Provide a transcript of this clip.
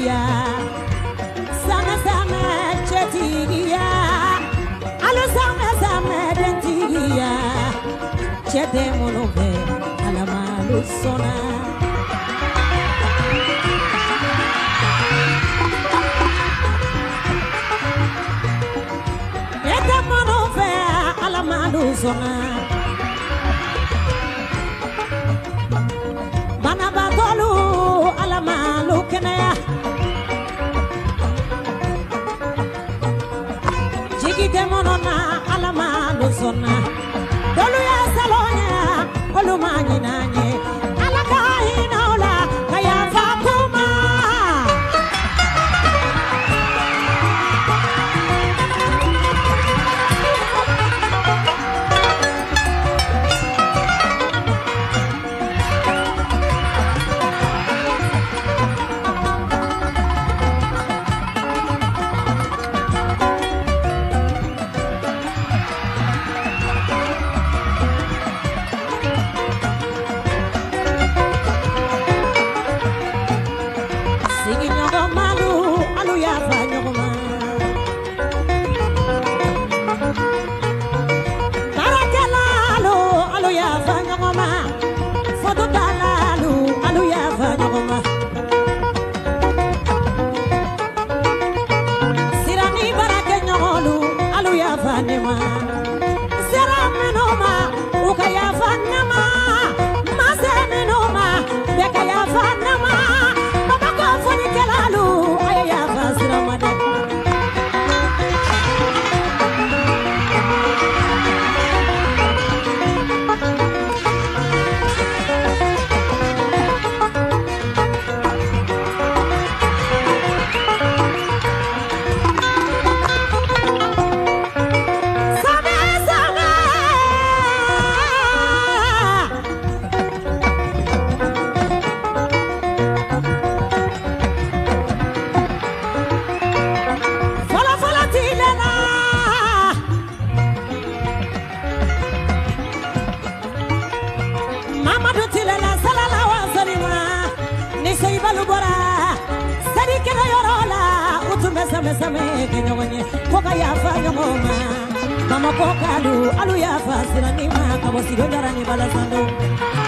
tigiya sama sama chetigiya alo sama sama den tigiya chete monobe alamalu sona ete monobe alamalu sona Batolu alamalu kenaya Jigi demonona alamalu sona Dolu ya salonya olu manyi nanye alaka inaula kaya fakuma Mama pokalu alu ya fasira ni ma kabosido darani balasando